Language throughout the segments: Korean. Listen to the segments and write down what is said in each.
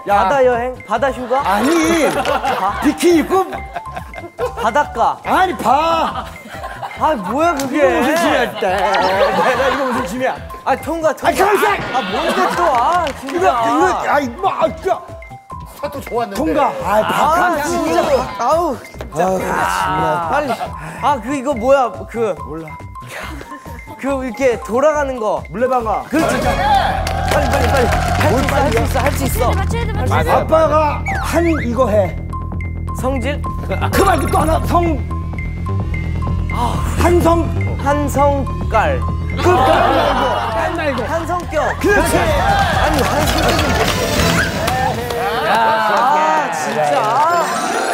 바다 여행? 바다 휴가? 아니 비키니 입고 바닷가? 아니 봐. 아 뭐야 그게? 이거 무슨 짐이야 내가 이거 무슨 짐이야? 아 통과. 아 가만 있어. 아 뭔데 또? 아 진짜. 이거 아 이거 사또 좋았는데. 통과. 아 진짜. 아우. 진짜. 빨리. 아 그 이거 뭐야 그. 몰라. 그 이렇게 돌아가는 거. 물레방아. 그렇지. 빨리. 할 수 있어. 아빠가 한 이거 해. 성질? 그 말고 또 하나 한성깔. 깔 말고. 한성격. 그렇지. 아니 한성격은 아 진짜.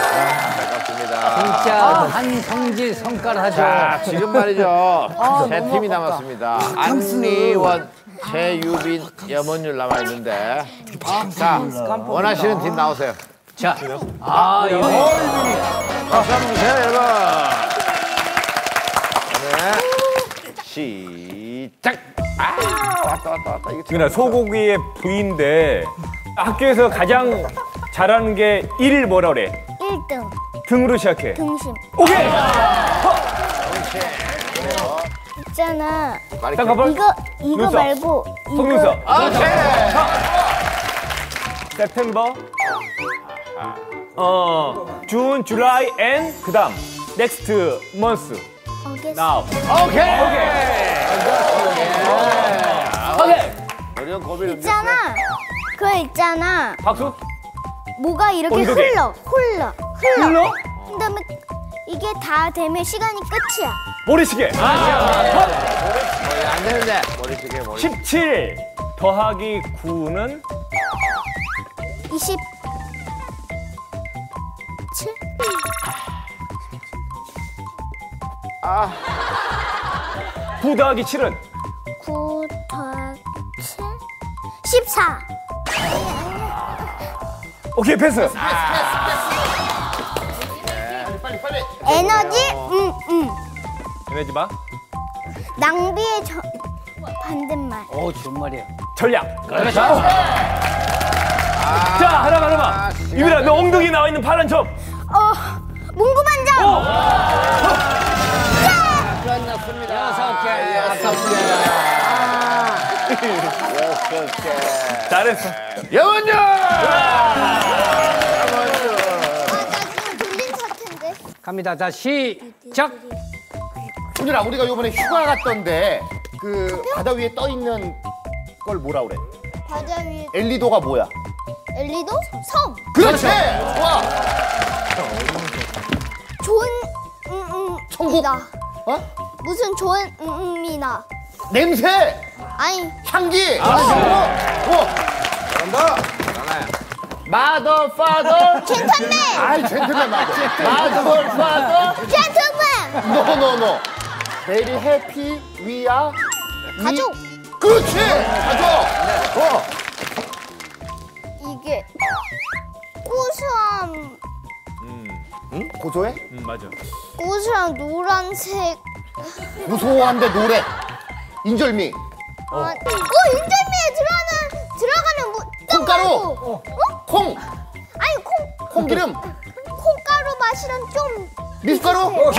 진짜 한성질 성깔하죠. 자, 지금 말이죠. 세 팀이 남았습니다. 안리원, 최유빈, 염원율 남아있는데. 자, 원하시는 팀 나오세요. 자, 박수 한번 주세요, 여러분. 네. 시작. 왔다. 그러나 소고기의 부위인데 학교에서 가장 잘하는 게 일 뭐라 그래? 1등 등으로 시작해. 등심 오케이. 있잖아. 잠깐만. 이거 눈썹. 말고 속눈썹. 오케이. September. June, July, and 그다음 next month. Now. 오케이. 어려운 고비를 있잖아. 그거 있잖아. 박수. 뭐가 이렇게 온도계. 흘러. 흘러? 그다음에 이게 다 되면 시간이 끝이야. 모래시계. 안 되는데. 머리시계. 17 더하기 9는 27? 9 더하기 7은 9 더하기 7? 14. 오케이 패스. 빨리. 에너지? 에너지 봐. 낭비의 반대말. 오, 좋은 말이야. 전략. 자 하나만. 유빈아 너 엉덩이 나와 있는 파란 점. 문구만장. 끝났습니다. 6개. 잘했어. 염원율. 나 지금 돌린 사태인데. 갑니다. 자, 시작. 훈율아, 우리가 이번에 휴가 갔던데 그 바다 위에 떠 있는 걸 뭐라 그래? 바다 위에 엘리도가 뭐야? 엘리도? 섬. 그렇지. 좋아. 좋은 천국. 이다. 어? 무슨 좋은 이나. 냄새. 아니 향기. 잘한다. 마더 파더. 젠틀맨. 아이 젠틀맨 맞아. 마더 파더. 젠틀맨. 노. Very happy we are. 가족. 그렇지. 가족. 이게 고소함. 응? 고소해? 맞아. 고소한 노란색. 고소한데 노래. 인절미. 인절미에 들어가는 콩가루. 콩. 아니 콩기름. 콩가루 맛이랑 좀 미숫가루.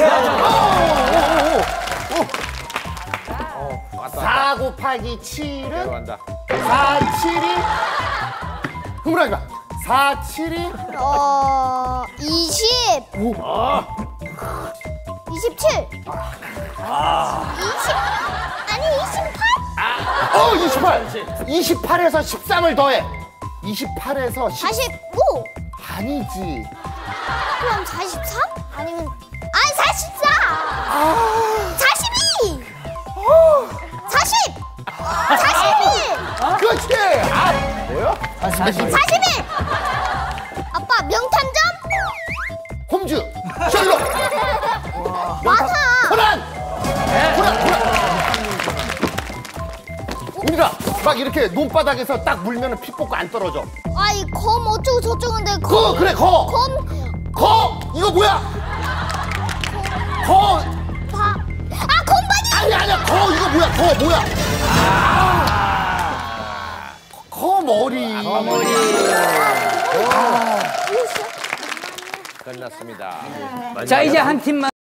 4 곱하기 7은 4, 7이 흐물하지 마. 4, 7이 20. 27. 20. 아니 28. 28. 28에서 13을 더해. 28에서 10. 45. 아니지. 그럼 43? 아니면 44. 42. 40. 41. 그렇지. 뭐야? 41. 아빠 명탐정? 홈즈. 셜록. 맞아. 코난. 우리가 막 이렇게 논바닥에서 딱 물면 피 뽑고 안 떨어져. 아이 검 어쩌고 저쩌고인데 거. 거. 이거 뭐야? 거. 곰바지. 아니야. 거 이거 뭐야? 거 뭐야? 거머리. 끝났습니다. 자, 이제 한 팀만.